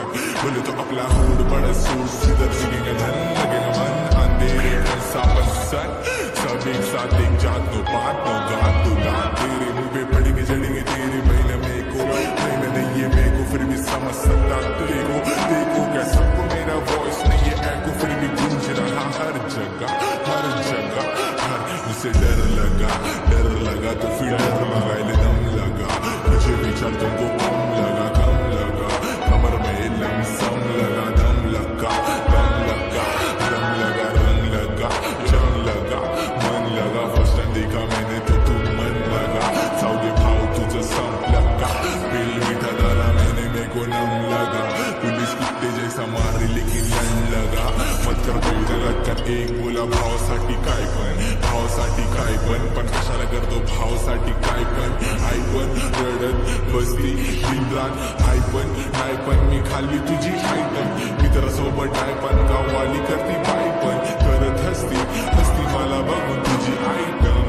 तक। बोले तो अपना हुड बड़ा सूट सीधर लगेगा धन लगेगा मन अंधेरे में सापन सर सब एक साथ एक जात नो बात नो गात नो गात तेरे मुंह पे पड़ेंगे चढ़ेंगे तेरे महीने में को महीने नहीं ये मेरे को फिर भी समझ सकता तेरे को देखो क्या सबको मेरा वॉइस नहीं है एको फिर भी गूंज रहा हर जगह हर मुझे डर लगा तो फिर डर लगा दम लगा मुझे विचार तुमको कम लगा कमर में लमसम लगा दम लगा रंग लगा जंग लगा मन लगा फर्स्ट टाइम देखा मैंने तो तू मन लगा साउदी भाव तुझे संप लगा बिल मीठा डाला मैंने मेरे को नम लगा पुलिस कुत्ते जैसा मारे लेकिन लन लगा मत कर कोई गलत कर एक बोला भावासाठी काय पण कशाला करतो भावासाठी काय पण आई पण रडत बसती दिन रात आई पण नाही पण मी खाल्ली तुझी आयटम मित्रासोबत आहे पण गाववाली करती बाई पण करत हसती मला बघून तुझी आयटम